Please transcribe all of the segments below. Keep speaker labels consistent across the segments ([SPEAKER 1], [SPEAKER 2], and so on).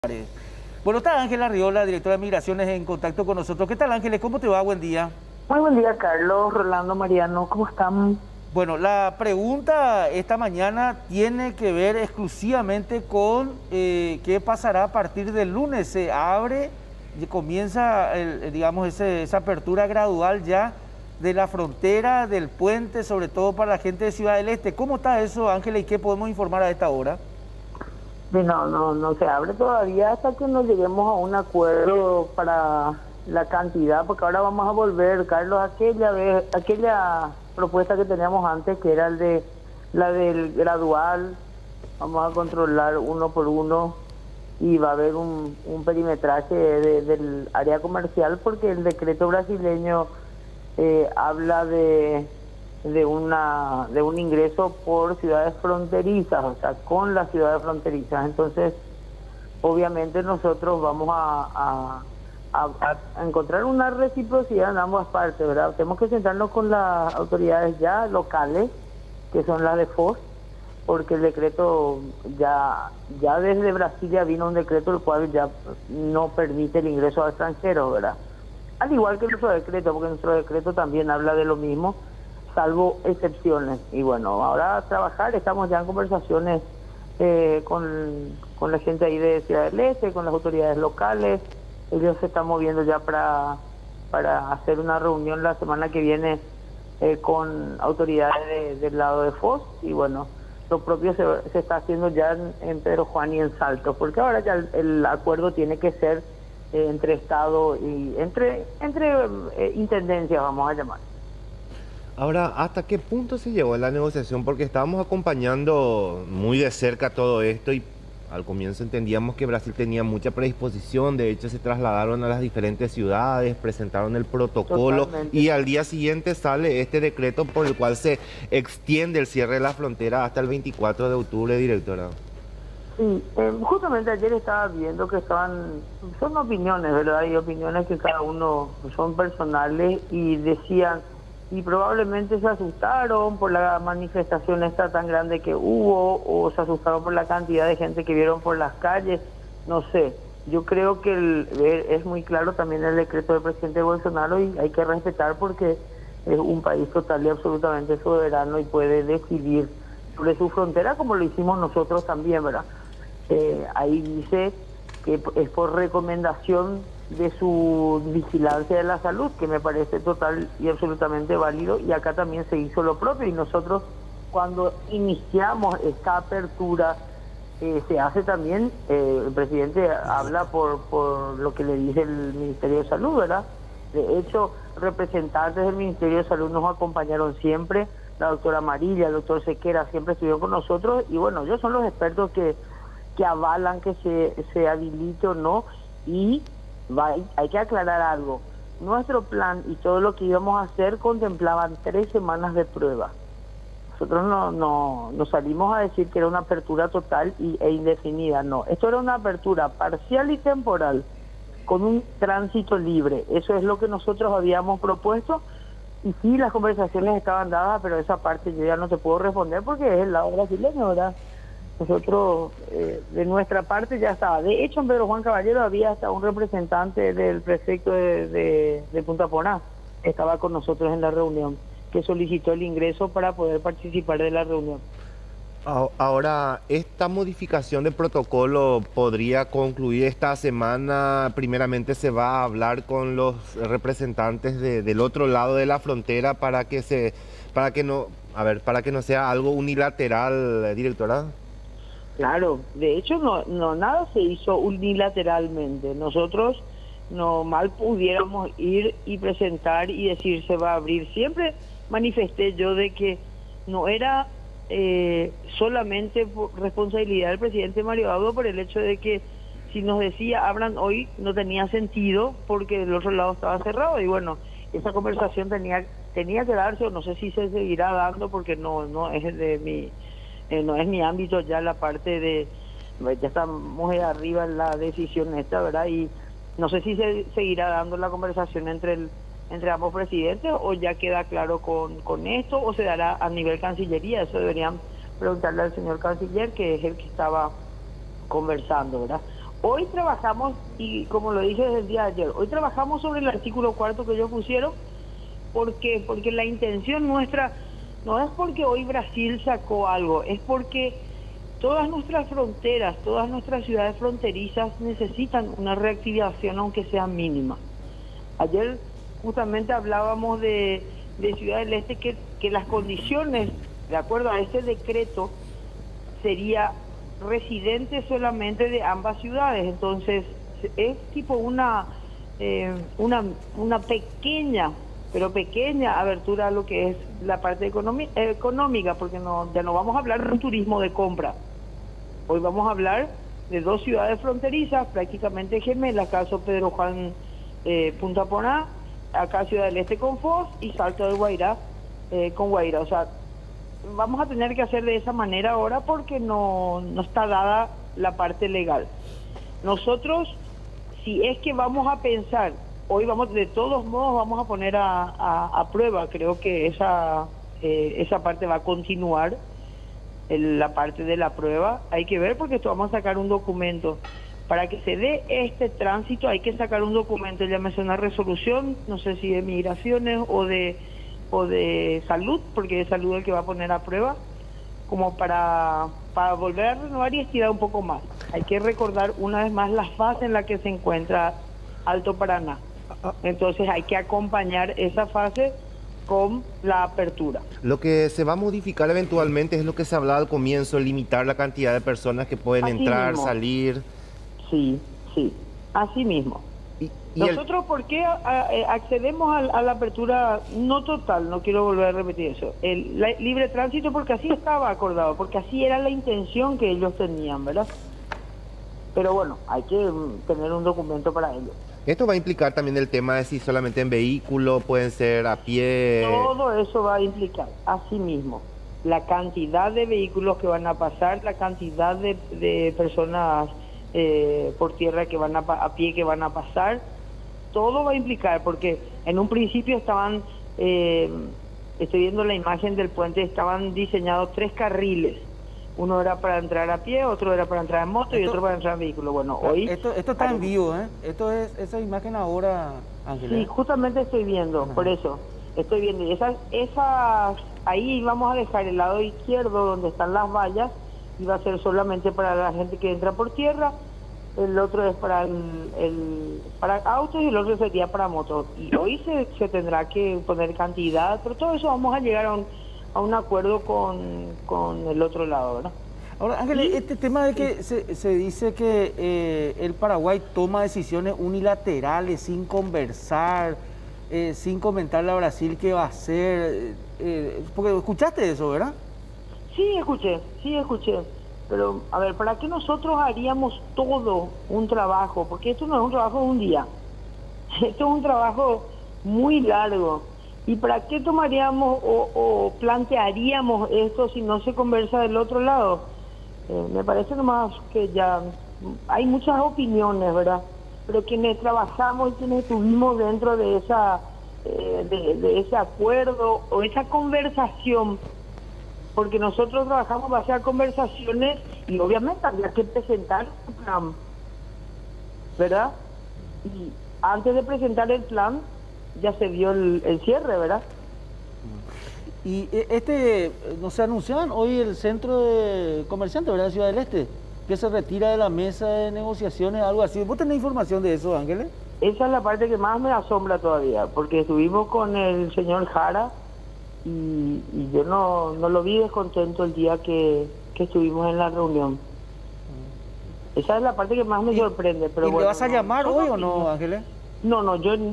[SPEAKER 1] Bueno, está Ángela Riola, directora de Migraciones, en contacto con nosotros. ¿Qué tal, Ángeles? ¿Cómo te va? Buen día.
[SPEAKER 2] Muy buen día, Carlos, Rolando, Mariano, ¿cómo están?
[SPEAKER 1] Bueno, la pregunta esta mañana tiene que ver exclusivamente con qué pasará a partir del lunes. Se abre y comienza, digamos, esa apertura gradual ya de la frontera, del puente, sobre todo para la gente de Ciudad del Este. ¿Cómo está eso, Ángeles, y qué podemos informar a esta hora?
[SPEAKER 2] No se abre todavía hasta que nos lleguemos a un acuerdo para la cantidad, porque ahora vamos a volver, Carlos, aquella propuesta que teníamos antes, que era la del gradual. Vamos a controlar uno por uno y va a haber un perimetraje del área comercial, porque el decreto brasileño habla de un ingreso por ciudades fronterizas, o sea, con las ciudades fronterizas. Entonces, obviamente nosotros vamos a encontrar una reciprocidad en ambas partes, ¿verdad? Tenemos que sentarnos con las autoridades ya locales, que son las de FOS, porque el decreto ya desde Brasilia vino un decreto el cual ya no permite el ingreso a extranjeros, ¿verdad? Al igual que nuestro decreto, porque nuestro decreto también habla de lo mismo, salvo excepciones. Y bueno, ahora a trabajar, estamos ya en conversaciones con la gente ahí de Ciudad del Este, con las autoridades locales. Ellos se están moviendo ya para hacer una reunión la semana que viene con autoridades del lado de FOS, y bueno, lo propio se está haciendo ya en Pedro Juan y en Salto, porque ahora ya el acuerdo tiene que ser entre Estado y entre intendencias, vamos a llamar.
[SPEAKER 3] Ahora, ¿hasta qué punto se llegó la negociación? Porque estábamos acompañando muy de cerca todo esto y al comienzo entendíamos que Brasil tenía mucha predisposición. De hecho, se trasladaron a las diferentes ciudades, presentaron el protocolo.
[SPEAKER 2] Totalmente.
[SPEAKER 3] Y al día siguiente sale este decreto por el cual se extiende el cierre de la frontera hasta el 24 de octubre, directora.
[SPEAKER 2] Sí, justamente ayer estaba viendo que son opiniones, ¿verdad? Hay opiniones que cada uno son personales, y decían, y probablemente se asustaron por la manifestación esta tan grande que hubo, o se asustaron por la cantidad de gente que vieron por las calles, no sé. Yo creo que es muy claro también el decreto del presidente Bolsonaro, y hay que respetar, porque es un país total y absolutamente soberano y puede decidir sobre su frontera, como lo hicimos nosotros también, ¿verdad? Ahí dice que es por recomendación de su vigilancia de la salud, que me parece total y absolutamente válido, y acá también se hizo lo propio. Y nosotros, cuando iniciamos esta apertura, se hace también, el presidente habla por lo que le dice el Ministerio de Salud, ¿verdad? De hecho, representantes del Ministerio de Salud nos acompañaron siempre, la doctora Amarilla, el doctor Sequera, siempre estuvieron con nosotros, y bueno, ellos son los expertos que avalan que se habilite o no. Y hay que aclarar algo. Nuestro plan y todo lo que íbamos a hacer contemplaban 3 semanas de prueba. Nosotros no salimos a decir que era una apertura total e indefinida, no. Esto era una apertura parcial y temporal, con un tránsito libre. Eso es lo que nosotros habíamos propuesto, y sí, las conversaciones estaban dadas, pero esa parte yo ya no te puedo responder porque es el lado brasileño, ¿verdad? Nosotros, de nuestra parte, ya estaba. De hecho, en Pedro Juan Caballero había hasta un representante del prefecto de Punta Poná, estaba con nosotros en la reunión, que solicitó el ingreso para poder participar de la reunión.
[SPEAKER 3] Ahora, ¿esta modificación de protocolo podría concluir esta semana? Primeramente se va a hablar con los representantes del otro lado de la frontera para que no sea algo unilateral, directora.
[SPEAKER 2] Claro, de hecho nada se hizo unilateralmente. Nosotros no mal pudiéramos ir y presentar y decir se va a abrir. Siempre manifesté yo de que no era solamente por responsabilidad del presidente Mario Abdo, por el hecho de que si nos decía abran hoy no tenía sentido, porque del otro lado estaba cerrado. Y bueno, esa conversación tenía que darse, o no sé si se seguirá dando, porque no es no es mi ámbito ya la parte ya estamos de arriba en la decisión esta, ¿verdad? Y no sé si se seguirá dando la conversación entre ambos presidentes, o ya queda claro con esto, o se dará a nivel Cancillería. Eso deberían preguntarle al señor canciller, que es el que estaba conversando, ¿verdad? Hoy trabajamos, y como lo dije desde el día de ayer, hoy trabajamos sobre el artículo 4 que ellos pusieron, porque la intención nuestra no es porque hoy Brasil sacó algo, es porque todas nuestras fronteras, todas nuestras ciudades fronterizas necesitan una reactivación aunque sea mínima. Ayer justamente hablábamos de Ciudad del Este que las condiciones, de acuerdo a este decreto, sería residentes solamente de ambas ciudades. Entonces es tipo una pequeña, pero pequeña abertura a lo que es la parte económica, porque ya no vamos a hablar de un turismo de compra. Hoy vamos a hablar de dos ciudades fronterizas, prácticamente gemelas, caso Pedro Juan, Punta Poná, acá Ciudad del Este con Foz y Salto del Guairá con Guairá. O sea, vamos a tener que hacer de esa manera ahora porque no está dada la parte legal. Nosotros, si es que vamos a pensar, hoy de todos modos vamos a poner a prueba, creo que esa parte va a continuar, la parte de la prueba, hay que ver porque esto vamos a sacar un documento. Para que se dé este tránsito hay que sacar un documento, llámese una resolución, no sé si de migraciones o de salud, porque es salud el que va a poner a prueba, como para volver a renovar y estirar un poco más. Hay que recordar una vez más la fase en la que se encuentra Alto Paraná. Entonces hay que acompañar esa fase con la apertura.
[SPEAKER 3] Lo que se va a modificar eventualmente es lo que se hablaba al comienzo, limitar la cantidad de personas que pueden
[SPEAKER 2] Así
[SPEAKER 3] entrar,
[SPEAKER 2] mismo.
[SPEAKER 3] salir.
[SPEAKER 2] Sí, así mismo.
[SPEAKER 3] Y
[SPEAKER 2] Nosotros, ¿por qué accedemos a la apertura no total? No quiero volver a repetir eso. El libre tránsito, porque así estaba acordado, porque así era la intención que ellos tenían, ¿verdad? Pero bueno, hay que tener un documento para ello.
[SPEAKER 3] Esto va a implicar también el tema de si solamente en vehículo, pueden ser a pie.
[SPEAKER 2] Todo eso va a implicar, así mismo, la cantidad de vehículos que van a pasar, la cantidad de personas por tierra que van a pie que van a pasar, todo va a implicar, porque en un principio estaban, estoy viendo la imagen del puente, estaban diseñados 3 carriles. Uno era para entrar a pie, otro era para entrar en moto y otro para entrar en vehículo. Bueno, hoy...
[SPEAKER 1] Esto está en vivo, ¿eh? Esto es esa imagen ahora, Ángela.
[SPEAKER 2] Sí, justamente estoy viendo, por eso, estoy viendo. Y esas, ahí vamos a dejar el lado izquierdo donde están las vallas, y va a ser solamente para la gente que entra por tierra, el otro es para para autos y el otro sería para motos. Y hoy se tendrá que poner cantidad, pero todo eso vamos a llegar a un acuerdo con el otro lado, ¿verdad?
[SPEAKER 1] Ahora, Ángel, este tema de que se dice que el Paraguay toma decisiones unilaterales sin conversar, sin comentarle a Brasil qué va a hacer, porque escuchaste eso, ¿verdad?
[SPEAKER 2] Sí, escuché. Pero, a ver, ¿para qué nosotros haríamos todo un trabajo? Porque esto no es un trabajo de un día. Esto es un trabajo muy largo. ¿Y para qué tomaríamos o plantearíamos esto si no se conversa del otro lado? Me parece nomás que ya hay muchas opiniones, ¿verdad? Pero quienes trabajamos y quienes estuvimos dentro de de ese acuerdo o esa conversación, porque nosotros trabajamos base a conversaciones y obviamente había que presentar un plan, ¿verdad? Y antes de presentar el plan ya se dio el cierre, ¿verdad?
[SPEAKER 1] Y no se anunciaban hoy el centro de comerciantes, ¿verdad? De Ciudad del Este, que se retira de la mesa de negociaciones, algo así. ¿Vos tenés información de eso, Ángeles?
[SPEAKER 2] Esa es la parte que más me asombra todavía, porque estuvimos con el señor Jara y yo no lo vi descontento el día que estuvimos en la reunión. Esa es la parte que más me sorprende. Pero
[SPEAKER 1] ¿Y
[SPEAKER 2] bueno,
[SPEAKER 1] le vas a llamar hoy o no, Ángeles?
[SPEAKER 2] No,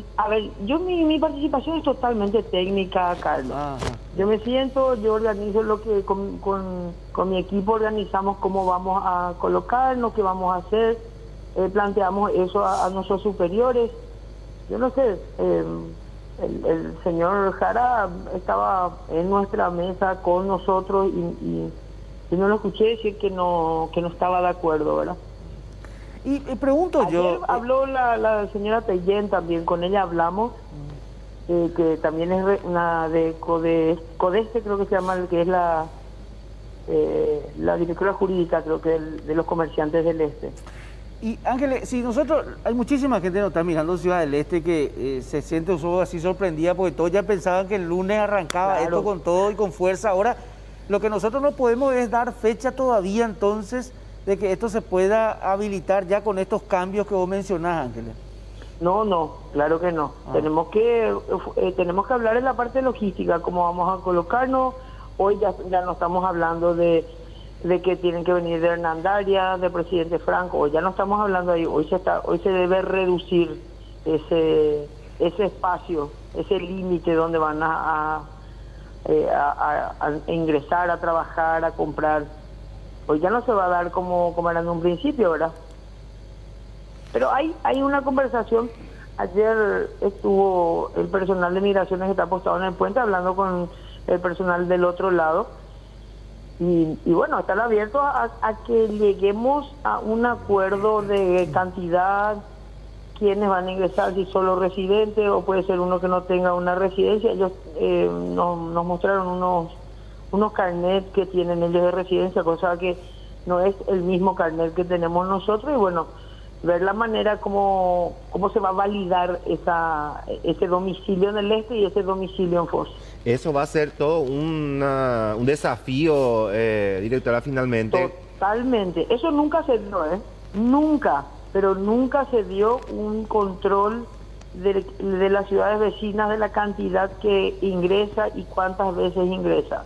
[SPEAKER 2] mi participación es totalmente técnica, Carlos.
[SPEAKER 1] Ajá.
[SPEAKER 2] Yo me siento, yo organizo lo que con mi equipo organizamos cómo vamos a colocarnos, qué vamos a hacer, planteamos eso a nuestros superiores. Yo no sé, el señor Jara estaba en nuestra mesa con nosotros y no lo escuché decir que no estaba de acuerdo, ¿verdad?
[SPEAKER 1] Y pregunto
[SPEAKER 2] Ayer
[SPEAKER 1] yo...
[SPEAKER 2] habló la señora Pellén también, con ella hablamos, que también es una de Codeste, creo que se llama, que es la directora jurídica, creo que de los comerciantes del Este.
[SPEAKER 1] Y Ángeles, si nosotros, hay muchísima gente que nos está mirando Ciudad del Este que se siente así sorprendida porque todos ya pensaban que el lunes arrancaba esto con todo y con fuerza. Ahora, lo que nosotros no podemos es dar fecha todavía entonces de que esto se pueda habilitar ya con estos cambios que vos mencionás, Ángeles.
[SPEAKER 2] No, claro que no. Tenemos que hablar en la parte logística, cómo vamos a colocarnos. Hoy ya no estamos hablando de que tienen que venir de Hernandaria, de Presidente Franco. Hoy ya no estamos hablando ahí. Hoy se debe reducir ese espacio, ese límite donde van a ingresar, a trabajar, a comprar. Hoy ya no se va a dar como era en un principio, ¿verdad? Pero hay una conversación. Ayer estuvo el personal de migraciones que está apostado en el puente hablando con el personal del otro lado. Y bueno, están abiertos a que lleguemos a un acuerdo de cantidad, quiénes van a ingresar, si solo residentes o puede ser uno que no tenga una residencia. Ellos nos mostraron unos carnets que tienen ellos de residencia, cosa que no es el mismo carnet que tenemos nosotros. Y bueno, ver la manera cómo se va a validar ese domicilio en el este y ese domicilio en Foz.
[SPEAKER 3] Eso va a ser todo un desafío, directora, finalmente.
[SPEAKER 2] Totalmente. Eso nunca se dio, Nunca, pero nunca se dio un control de las ciudades vecinas, de la cantidad que ingresa y cuántas veces ingresa.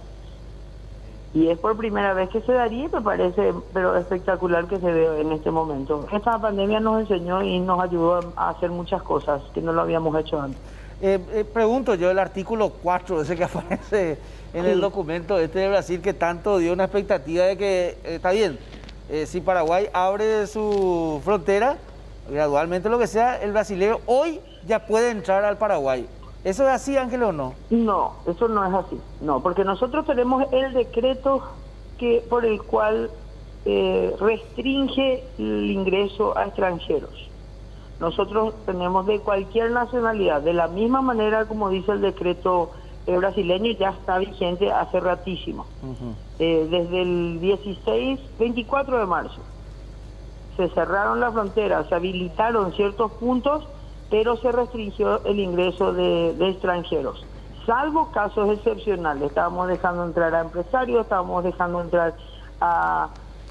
[SPEAKER 2] Y es por primera vez que se daría y me parece pero espectacular que se vea en este momento. Esta pandemia nos enseñó y nos ayudó a hacer muchas cosas que no lo habíamos hecho antes.
[SPEAKER 1] Pregunto yo, el artículo 4, ese que aparece en el documento de Brasil, que tanto dio una expectativa de que, está bien, si Paraguay abre su frontera, gradualmente lo que sea, el brasileño hoy ya puede entrar al Paraguay. ¿Eso es así, Ángel, o no?
[SPEAKER 2] No, eso no es así. No, porque nosotros tenemos el decreto por el cual restringe el ingreso a extranjeros. Nosotros tenemos de cualquier nacionalidad, de la misma manera como dice el decreto brasileño, ya está vigente hace ratísimo. Desde el 24 de marzo se cerraron las fronteras, se habilitaron ciertos puntos, pero se restringió el ingreso de extranjeros, salvo casos excepcionales. Estábamos dejando entrar a empresarios, estábamos dejando entrar a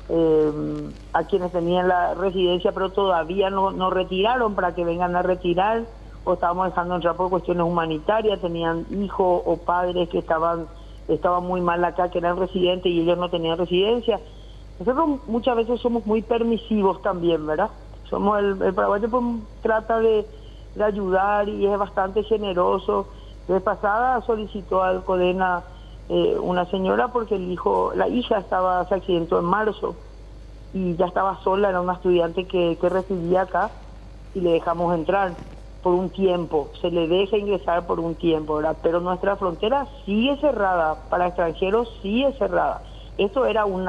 [SPEAKER 2] quienes tenían la residencia, pero todavía no retiraron para que vengan a retirar, o estábamos dejando entrar por cuestiones humanitarias, tenían hijos o padres que estaban muy mal acá, que eran residentes y ellos no tenían residencia. Nosotros muchas veces somos muy permisivos también, ¿verdad? El paraguayo pues, trata de ayudar y es bastante generoso. De vez pasada solicitó al CODENA una señora porque la hija se accidentó en marzo y ya estaba sola, era una estudiante que residía acá y le dejamos entrar por un tiempo, se le deja ingresar por un tiempo, ¿verdad? Pero nuestra frontera sigue cerrada, para extranjeros sigue cerrada. Esto era un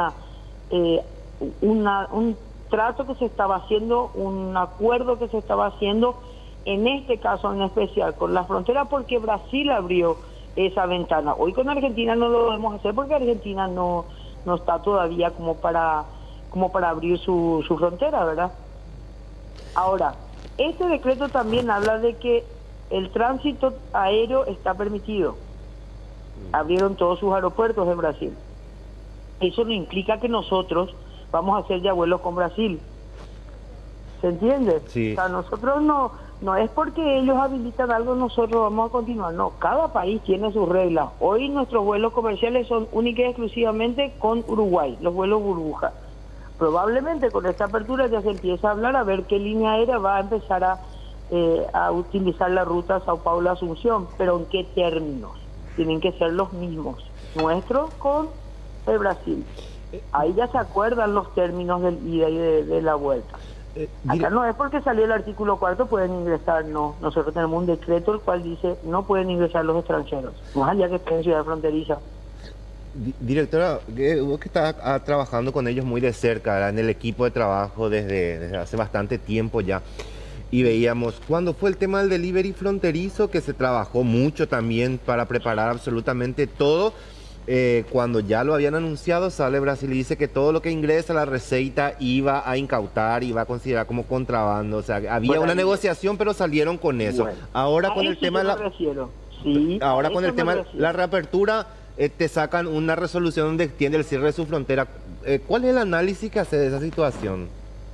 [SPEAKER 2] trato que se estaba haciendo, un acuerdo que se estaba haciendo, en este caso en especial con la frontera, porque Brasil abrió esa ventana. Hoy con Argentina no lo debemos hacer porque Argentina no está todavía como para abrir su frontera, ¿verdad? Ahora, este decreto también habla de que el tránsito aéreo está permitido. Abrieron todos sus aeropuertos en Brasil. Eso no implica que nosotros vamos a hacer ya vuelos con Brasil. ¿Se entiende?
[SPEAKER 3] Sí.
[SPEAKER 2] O sea, nosotros no es porque ellos habilitan algo, nosotros vamos a continuar. No, cada país tiene sus reglas. Hoy nuestros vuelos comerciales son únicos y exclusivamente con Uruguay, los vuelos burbuja. Probablemente con esta apertura ya se empieza a hablar a ver qué línea aérea va a empezar a utilizar la ruta Sao Paulo-Asunción, pero en qué términos. Tienen que ser los mismos, nuestros con el Brasil. Ahí ya se acuerdan los términos del ida y de la vuelta. Acá no es porque salió el artículo 4 pueden ingresar, no. Nosotros tenemos un decreto el cual dice no pueden ingresar los extranjeros, más allá que estén en ciudad fronteriza.
[SPEAKER 3] Directora, vos que estás trabajando con ellos muy de cerca, ¿verdad? En el equipo de trabajo desde hace bastante tiempo ya, y veíamos cuando fue el tema del delivery fronterizo, que se trabajó mucho también para preparar absolutamente todo, cuando ya lo habían anunciado, sale Brasil y dice que todo lo que ingresa a la Receita iba a incautar, iba a considerar como contrabando. O sea, había una negociación, pero salieron con eso.
[SPEAKER 2] Bueno,
[SPEAKER 3] ahora con el tema de la...
[SPEAKER 2] Sí,
[SPEAKER 3] ahora con el tema de la reapertura, te sacan una resolución donde extiende el cierre de su frontera. ¿Cuál es el análisis que hace de esa situación?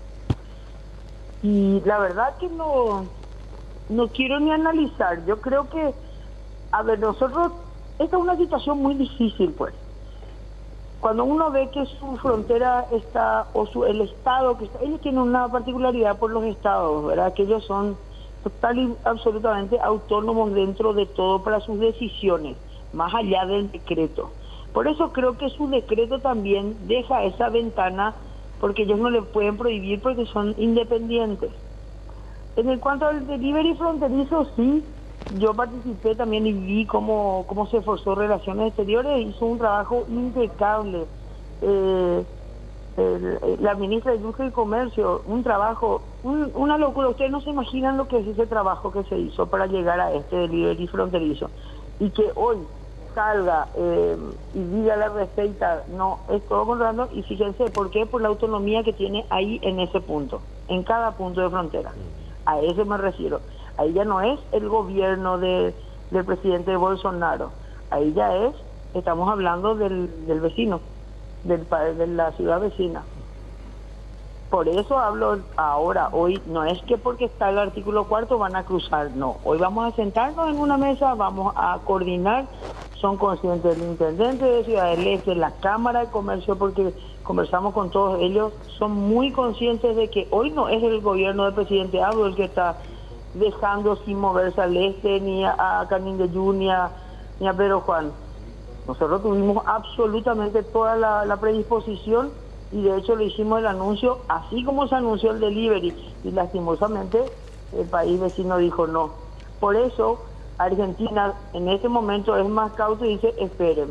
[SPEAKER 2] Y la verdad que no quiero ni analizar. Yo creo que, a ver, nosotros, esta es una situación muy difícil, pues. Cuando uno ve que su frontera está, el estado que está, ellos tienen una particularidad por los estados, ¿verdad? Que ellos son total y absolutamente autónomos dentro de todo para sus decisiones, más allá del decreto. Por eso creo que su decreto también deja esa ventana, porque ellos no le pueden prohibir porque son independientes. En el cuanto al delivery fronterizo, sí, yo participé también y vi cómo se esforzó Relaciones Exteriores, hizo un trabajo impecable. La ministra de Industria y Comercio, un trabajo, una locura. Ustedes no se imaginan lo que es ese trabajo que se hizo para llegar a este delivery fronterizo. Y que hoy salga y diga la Receita, no, es todo controlando. Y fíjense, ¿por qué? Por la autonomía que tiene ahí en ese punto, en cada punto de frontera. A eso me refiero. Ahí ya no es el gobierno del presidente Bolsonaro. Ahí ya estamos hablando del vecino, de la ciudad vecina. Por eso hablo ahora, hoy, no es que porque está el artículo 4 van a cruzar, no. Hoy vamos a sentarnos en una mesa, vamos a coordinar. Son conscientes el intendente de Ciudad del Este, la Cámara de Comercio, porque conversamos con todos ellos, son muy conscientes de que hoy no es el gobierno del presidente Abdo el que está dejando sin moverse al este, ni a Canindeyú, ni a Pedro Juan. Nosotros tuvimos absolutamente toda la predisposición y de hecho le hicimos el anuncio, así como se anunció el delivery, y lastimosamente el país vecino dijo no. Por eso Argentina en este momento es más cauto y dice esperen.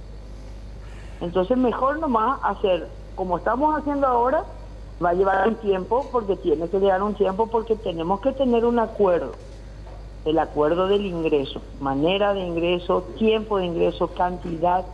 [SPEAKER 2] Entonces mejor nomás hacer como estamos haciendo ahora. Va a llevar un tiempo, porque tiene que llevar un tiempo, porque tenemos que tener un acuerdo. El acuerdo del ingreso, manera de ingreso, tiempo de ingreso, cantidad.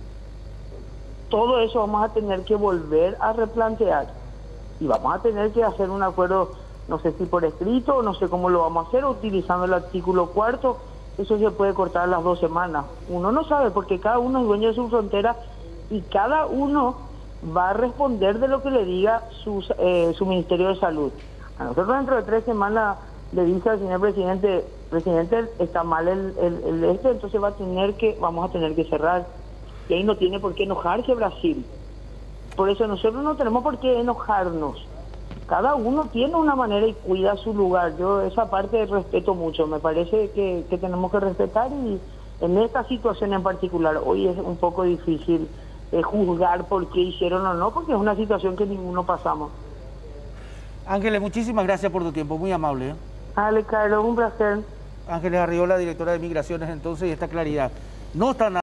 [SPEAKER 2] Todo eso vamos a tener que volver a replantear. Y vamos a tener que hacer un acuerdo, no sé si por escrito, no sé cómo lo vamos a hacer, utilizando el artículo 4. Eso se puede cortar las 2 semanas. Uno no sabe, porque cada uno es dueño de su frontera y cada uno va a responder de lo que le diga su Ministerio de Salud. A nosotros dentro de 3 semanas le dice al señor presidente, está mal el entonces vamos a tener que cerrar. Y ahí no tiene por qué enojarse Brasil. Por eso nosotros no tenemos por qué enojarnos. Cada uno tiene una manera y cuida su lugar. Yo esa parte respeto mucho. Me parece que tenemos que respetar, y en esta situación en particular hoy es un poco difícil juzgar por qué hicieron o no, porque es una situación que ninguno pasamos.
[SPEAKER 1] Ángeles, muchísimas gracias por tu tiempo, muy amable, ¿eh?
[SPEAKER 2] Dale, Carlos, un placer.
[SPEAKER 1] Ángeles Arriola, directora de Migraciones, entonces, y esta claridad. No está nada